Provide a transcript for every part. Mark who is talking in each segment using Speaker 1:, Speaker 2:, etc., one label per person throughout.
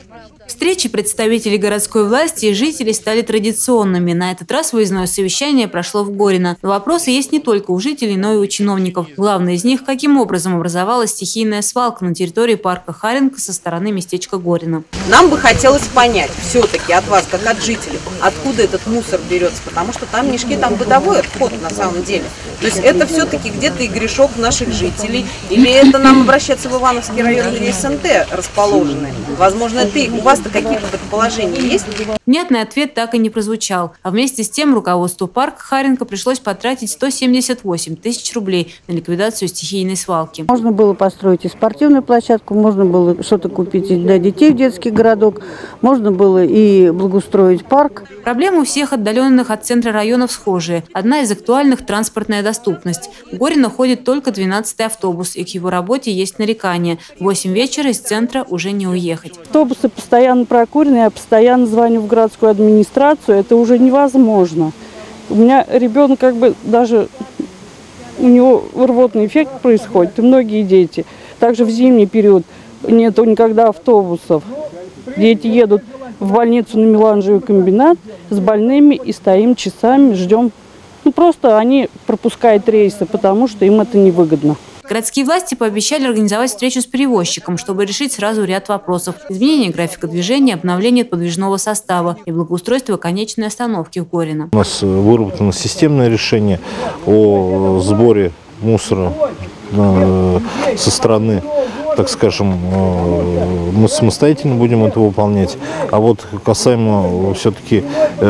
Speaker 1: Встречи представителей городской власти и жителей стали традиционными. На этот раз выездное совещание прошло в Горино. Но вопросы есть не только у жителей, но и у чиновников. Главный из них – каким образом образовалась стихийная свалка на территории парка Харенко со стороны местечка Горино.
Speaker 2: Нам бы хотелось понять все-таки от вас, как от жителей, откуда этот мусор берется, потому что там мешки, там бытовой отход на самом деле. То есть это все-таки где-то и грешок наших жителей, или это нам обращаться в Ивановский район, где СНТ расположены. Возможно, это у вас-то какие-то предположения есть?
Speaker 1: Внятный ответ так и не прозвучал. А вместе с тем руководству парка Харенко пришлось потратить 178 тысяч рублей на ликвидацию стихийной свалки.
Speaker 3: Можно было построить и спортивную площадку, можно было что-то купить и для детей в детский городок, можно было и благоустроить парк.
Speaker 1: Проблемы у всех отдаленных от центра районов схожие. Одна из актуальных – транспортная доступность. В Горино ходит только 12-й автобус, и к его работе есть нарекания. В 8 вечера из центра уже не уехать.
Speaker 3: Автобусы постоянно прокурены, я постоянно звоню в городскую администрацию, это уже невозможно. У меня ребенок даже у него рвотный эффект происходит, и многие дети. Также в зимний период нету никогда автобусов. Дети едут в больницу на меланжевый комбинат с больными и стоим часами, ждем. Просто они пропускают рейсы, потому что им это невыгодно.
Speaker 1: Городские власти пообещали организовать встречу с перевозчиком, чтобы решить сразу ряд вопросов. Изменение графика движения, обновление подвижного состава и благоустройство конечной остановки в Горино.
Speaker 4: У нас выработано системное решение о сборе мусора со стороны, так скажем, мы самостоятельно будем это выполнять. А вот касаемо все-таки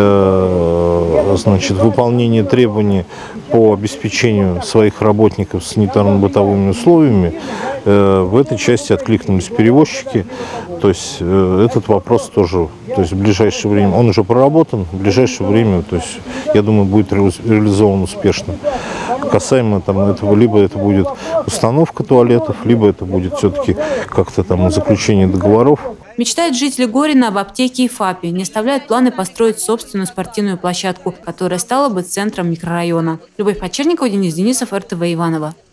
Speaker 4: выполнения требований по обеспечению своих работников санитарно-бытовыми условиями, в этой части откликнулись перевозчики. То есть этот вопрос тоже, в ближайшее время, он уже проработан, в ближайшее время, я думаю, будет реализован успешно. Касаемо этого, либо это будет установка туалетов, либо это будет все-таки как-то заключение договоров.
Speaker 1: Мечтают жители Горино об аптеке и ФАПе. Не оставляют планы построить собственную спортивную площадку, которая стала бы центром микрорайона. Любовь Почерникова, Денис Денисов, РТВ Иваново.